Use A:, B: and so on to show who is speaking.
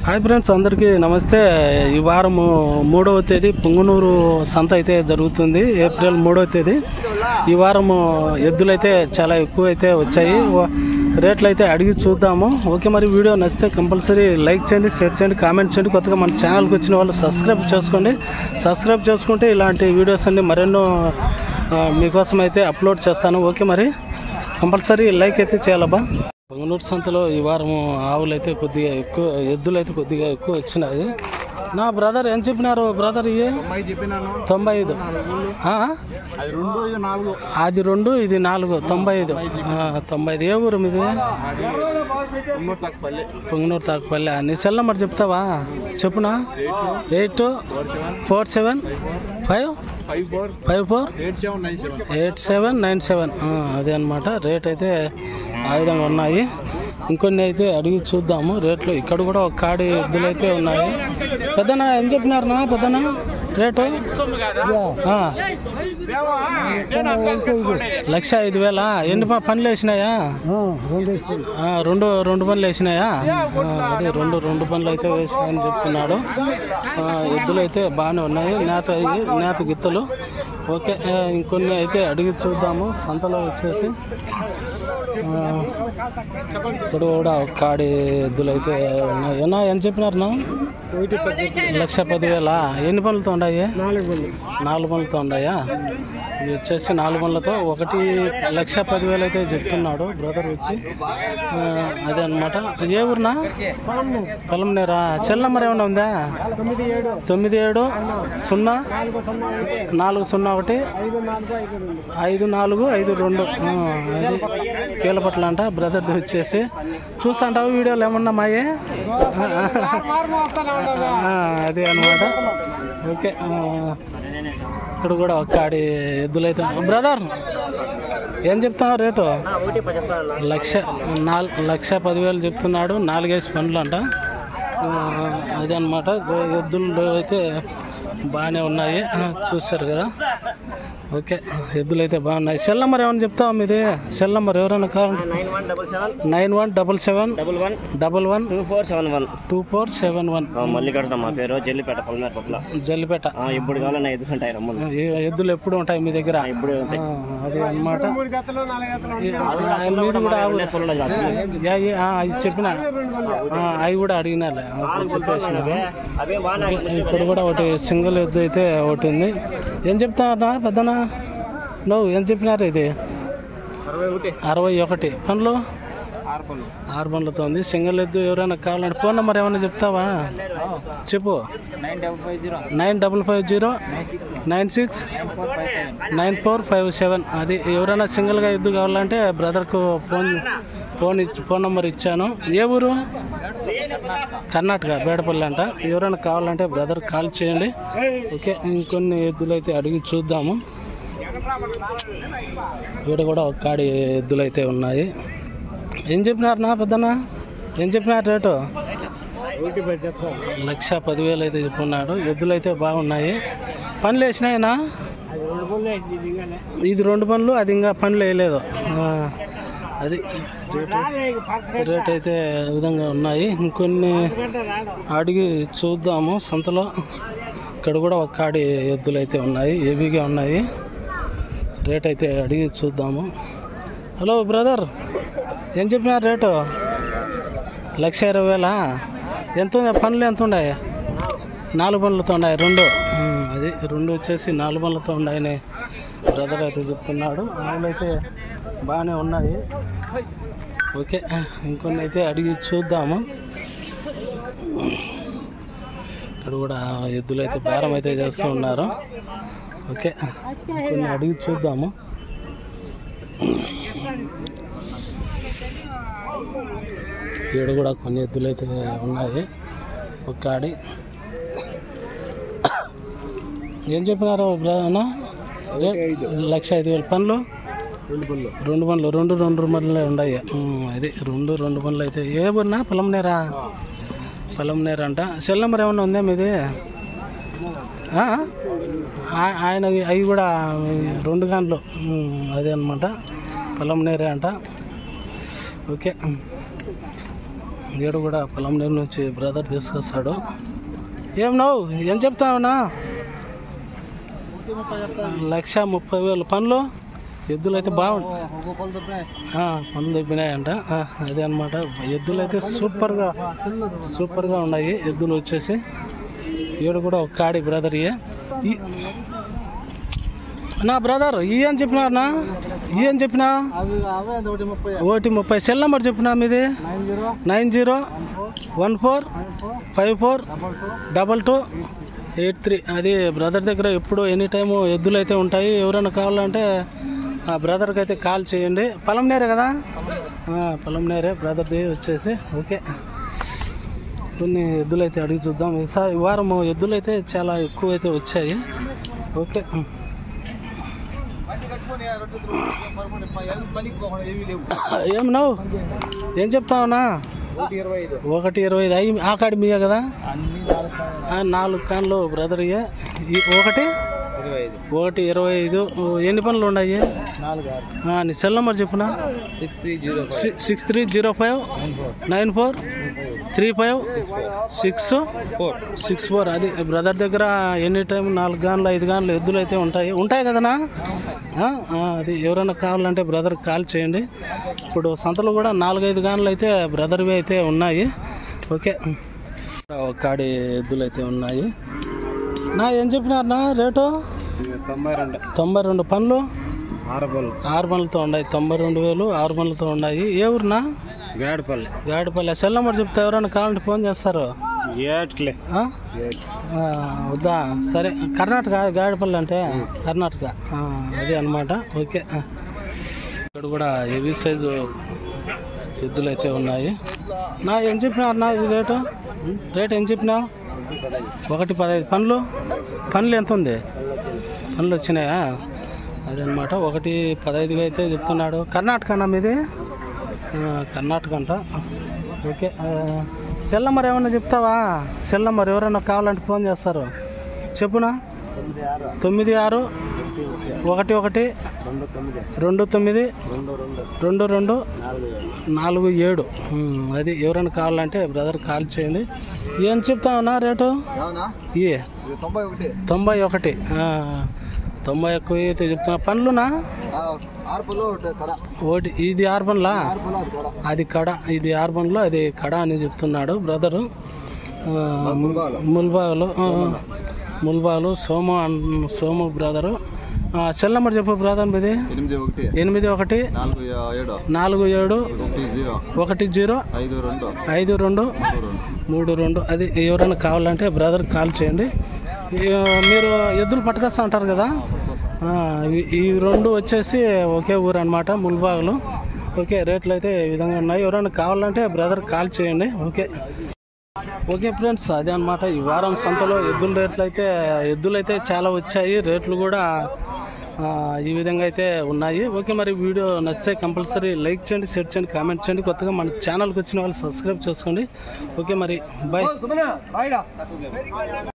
A: Hi friends, అందరికీ నమస్తే. ఈ వారం 3వ తేదీ పుంగనూరు సంత అయితే జరుగుతుంది. ఏప్రిల్ 3వ తేదీ. ఈ వారం ఎద్దులైతే చాలా ఎక్కువ అయితే వచ్చాయి. రేట్లు అయితే అడిగి చూద్దాము. ఓకే, మరి వీడియో నచ్చితే కంపల్సరీ లైక్ చేయండి, షేర్ చేయండి, కామెంట్ చేయండి. కొత్తగా మన ఛానల్కి వచ్చిన వాళ్ళు సబ్స్క్రైబ్ చేసుకోండి. సబ్స్క్రైబ్ చేసుకుంటే ఇలాంటి వీడియోస్ అన్ని మరెన్నో మీకోసం అయితే అప్లోడ్ చేస్తాను. ఓకే, మరి కంపల్సరీ లైక్ అయితే చేయాలబ్బా. పుంగనూరు సంతలో ఈ వారం ఆవులు అయితే కొద్దిగా ఎక్కువ, ఎద్దులు అయితే కొద్దిగా ఎక్కువ వచ్చినాయి. నా బ్రదర్ ఏం చెప్పినారు బ్రదర్? ఇవి 95. అది 2, ఇది 4. 95. ఏ ఊరు మీది? పుంగనూరు తాకపల్లి. నీ సెల్ నెంబర్ చెప్తావా? చెప్పునా. 84548797. అదే అనమాట. రేట్ అయితే ఆ విధంగా ఉన్నాయి. ఇంకొన్ని అయితే అడిగి చూద్దాము రేట్లు. ఇక్కడ కూడా ఒక కాడి ఎద్దులు అయితే ఉన్నాయి. పెద్దనా ఏం చెప్పినారు నా పెద్దనా రేటు? 1,05,000. ఎన్ని పనులు వేసినాయా? రెండు పనులు వేసినాయా? అదే రెండు పనులు అయితే వేసినాయని చెప్తున్నాడు. ఎద్దులు అయితే బాగానే ఉన్నాయి, నేత గిత్తలు. ఓకే, ఇంకొన్ని అయితే అడిగి చూద్దాము. సంతలో వచ్చేసి ఇక్కడ కూడా ఒక కాడి ఎద్దులు అయితే ఉన్నాయి. ఏం చెప్పినారు నా? 1,10,000. ఎన్ని పనులతో ఉన్నాయి? 4 పనులతో ఉన్నాయా? ఇది వచ్చేసి 4 పనులతో 1,10,000 అయితే చెప్తున్నాడు బ్రదర్ వచ్చి. అదే అనమాట. ఏ ఊరునా? పొలంనేరా. సెల్ నెంబర్ ఏమైనా ఉందా? 9704015452. అది కీలపట్ల అంట బ్రదర్ది వచ్చేసి. చూస్తుంటావు వీడియోలు ఏమన్నా మాయే? అదే అనమాట. ఓకే, ఇక్కడ కూడా ఒక కాడి ఎద్దులు అయితే. బ్రదర్ ఏం చెప్తావు రేటు? 1,10,000 చెప్తున్నాడు. 4 పనులు అంట. అదే అనమాట. ఎద్దులు అయితే బాగానే ఉన్నాయి, చూస్తారు కదా. ఓకే, ఎద్దులు అయితే బాగున్నాయి. సెల్ నెంబర్ ఏమైనా చెప్తావా మీది? సెల్ నెంబర్ ఎవరైనా కావాలి? 9177112471.
B: మల్లికార్జున మా పేరు. జల్లిపేట,
A: జల్లిపేట.
B: ఇప్పుడు కావాలన్నా
A: ఎద్దులు ఎప్పుడు ఉంటాయి మీ దగ్గర? అదే అనమాట. మీరు కూడా అది చెప్పిన అవి కూడా అడిగినా చెప్పేసిన. ఇక్కడ కూడా ఒకటి సింగిల్ ఎద్దు అయితే ఒకటి ఉంది. ఏం చెప్తానా పెద్దనా? నువ్వు ఏం చెప్పినారు? ఇది 61 పనులు, 6 పనులతో ఉంది. సింగిల్ ఎద్దు. ఎవరైనా కావాలంటే ఫోన్ నెంబర్ ఏమైనా చెప్తావా? చెప్పు. 9506969457. అది ఎవరైనా సింగిల్గా ఎద్దు కావాలంటే బ్రదర్కు ఫోన్ నెంబర్ ఇచ్చాను. ఏ ఊరు? కర్ణాటక, బేడపల్లి అంట. ఎవరైనా కావాలంటే బ్రదర్ కాల్ చేయండి. ఓకే, ఇంకొన్ని ఎద్దులు అయితే అడిగి చూద్దాము. ఇక్కడ కూడా ఒక కాడి ఎద్దులు అయితే ఉన్నాయి. ఏం చెప్పినారు నా పెద్దనా? ఏం చెప్పినారు రేటు? 1,10,000 అయితే చెప్పున్నాడు. ఎద్దులు అయితే బాగున్నాయి. పనులు వేసినాయినా? ఇది 2 పనులు, అది ఇంకా పనులు వేయలేదు. అది రేట్ అయితే ఈ విధంగా ఉన్నాయి. ఇంకొన్ని అడిగి చూద్దాము సంతలో. ఇక్కడ కూడా ఒక కాడి ఎద్దులు అయితే ఉన్నాయి, హెవీగా ఉన్నాయి. రేట్ అయితే అడిగి చూద్దాము. హలో బ్రదర్, ఏం చెప్పినారు రేటు? 1,20,000. ఎంత పనులు ఎంత ఉన్నాయి? 4 పనులతో ఉన్నాయి. 2 అది 2 వచ్చేసి 4 పనులతో ఉన్నాయని బ్రదర్ అయితే చెప్తున్నాడు. ఆవులు అయితే బాగానే ఉన్నాయి. ఓకే, ఇంకొన్ని అయితే అడిగి చూద్దాము. ఇక్కడ కూడా ఎద్దులు అయితే బేరం అయితే చేస్తూ ఉన్నారు. ఓకే, ఇంకొన్ని అడిగి చూద్దాము. ఇక్కడ కూడా కొన్ని ఎద్దులు అయితే ఉన్నాయి. ఒక కాడి. ఏం చెప్పినారు బ్రదర్? 1,05,000 పనులు, 2 పనులు. 2 పనులు ఉన్నాయి. అది 2 పనులు అయితే. ఏ ఊరినా? పొలంనేరా అంట. సెల్ నెంబర్ ఏమన్నా ఉందా మీది? ఆయన అవి కూడా 2 గంటలు. అదే అనమాట. పొలంనేరే అంట. ఓకే, ఈడు కూడా పొలంనేరు నుంచి బ్రదర్ తీసుకొస్తాడు. ఏం నవ్వు ఏం చెప్తావునా? 1,30,000 పనులు. ఎద్దులు అయితే బాగుంటాయి, పనులు దొబ్బినాయంట. అదే అనమాట. ఎద్దులు అయితే సూపర్గా ఉన్నాయి ఎద్దులు వచ్చేసి. ఈడు కూడా ఒక కాడి బ్రదర్. నా బ్రదర్ అని చెప్పినారనా? అని చెప్పినా 1,30,000. సెల్ నెంబర్ చెప్పినా మీది? 9014542283. అది బ్రదర్ దగ్గర ఎప్పుడు ఎనీ టైము ఎద్దులు అయితే ఉంటాయి. ఎవరైనా కావాలంటే ఆ బ్రదర్కి అయితే కాల్ చేయండి. పొలంనేరే కదా? పొలంనేరే బ్రదర్ది వచ్చేసి. ఓకే, కొన్ని ఎద్దులు అయితే అడిగి చూద్దాం. ఈసారి ఈ వారం ఎద్దులు అయితే చాలా ఎక్కువ అయితే వచ్చాయి. ఓకే, ఏం నవ్వు ఏం చెప్తావునా? 1,25,000 ఆ కాడి మీయే కదా? 4 కాన్లు బ్రదర్. 1,25,000. ఎన్ని పనులు ఉన్నాయి? నీ సెల్ నెంబర్ చెప్పునా? 630594356464. అది బ్రదర్ దగ్గర ఎనీ టైం 4 గాన్లు 5 గాన్లు ఎద్దులు అయితే ఉంటాయి కదనా? అది ఎవరైనా కావాలంటే బ్రదర్కి కాల్ చేయండి. ఇప్పుడు సంతలో కూడా 4-5 గాన్లు అయితే బ్రదర్వి అయితే ఉన్నాయి. ఓకే, ఒక కాడి ఎద్దులు అయితే ఉన్నాయి. ఏం చెప్పినారనా రేటు? 92 పనులు. 6 పనులతో ఉన్నాయి. 92,000 6 పనులతో ఉన్నాయి. ఏ ఊరునా? గాడిపల్లి. సెల్ నెంబర్ చెప్తే ఎవరైనా కావాలంటే ఫోన్ చేస్తారు. వద్దా? సరే, కర్ణాటక గాడిపల్లి అంటే కర్ణాటక. అదే అనమాట. ఓకే, ఇక్కడ కూడా హెవీ సైజు ఎద్దులు అయితే ఉన్నాయి. ఏం చెప్పినారు ఇది రేటు ఏం చెప్పినావు? 1,15,000 పనులు ఎంత ఉంది? పనులు వచ్చినాయా? అదనమాట. 1,15,000 అయితే చెప్తున్నాడు. కర్ణాటకనా మీది? కర్ణాటక అంట. ఓకే, సెల్ నెంబర్ ఏమన్నా చెప్తావా? సెల్ నెంబర్ ఎవరైనా కావాలంటే ఫోన్ చేస్తారు. చెప్పునా? 9611292247. అది ఎవరైనా కావాలంటే బ్రదర్ కాల్ చేయండి. ఏం చెప్తావునా రేటు? 91. 90 ఎక్కువ అయితే చెప్తున్నా. పనులునా? ఇది 6 పనులా? అది కడ. ఇది 6 పనులు, అది కడ అని చెప్తున్నాడు బ్రదరు. ముల్బాలు సోము బ్రదరు. సెల్ నెంబర్ చెప్పు బ్రదర్ మీది? 8147105232. అది ఎవరైనా కావాలంటే బ్రదర్ కాల్ చేయండి. మీరు ఎద్దులు పట్టుకొస్తా అంటారు కదా? ఈ 2 వచ్చేసి ఒకే ఊరు అనమాట, ముల్బాగులు. ఓకే, రేట్లు అయితే ఈ విధంగా ఉన్నాయి. ఎవరైనా కావాలంటే బ్రదర్ కాల్ చేయండి. ఓకే ఫ్రెండ్స్, అదే అనమాట. ఈ వారం సంతలో ఎద్దులు అయితే చాలా వచ్చాయి. రేట్లు కూడా ఈ విధంగా అయితే ఉన్నాయి. ఓకే, మరి వీడియో నచ్చితే కంపల్సరీ లైక్ చేయండి, షేర్ చేయండి, కామెంట్ చేయండి. కొత్తగా మన ఛానల్కి వచ్చిన వాళ్ళు సబ్స్క్రైబ్ చేసుకోండి. ఓకే, మరి బాయ్.